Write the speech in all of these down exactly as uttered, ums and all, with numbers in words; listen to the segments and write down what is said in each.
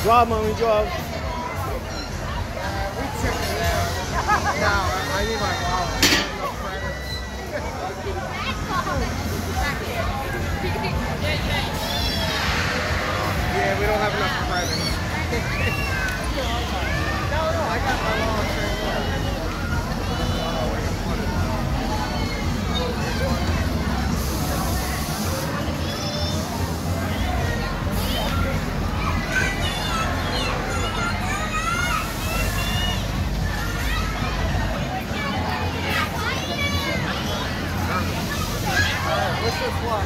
Drive, mommy, drive. Uh, we took it there. No, I need my wallet. No credits. Yeah, we don't have enough credits. No, no, I got my wallet straight there. What's this one?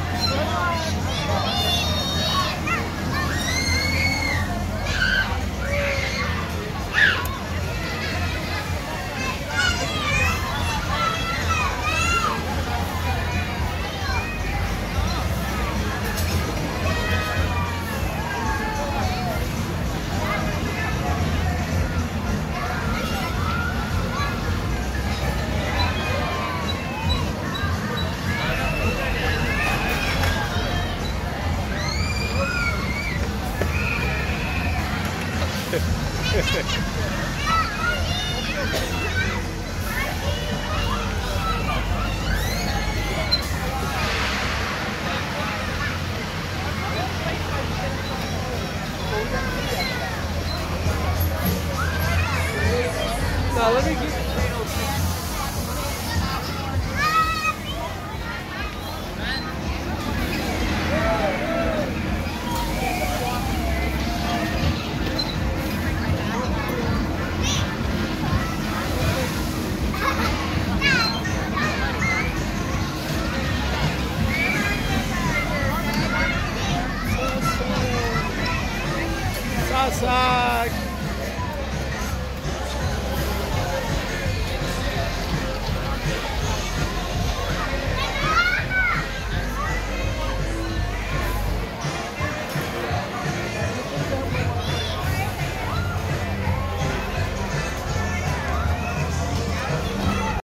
Now let me get. Sasah.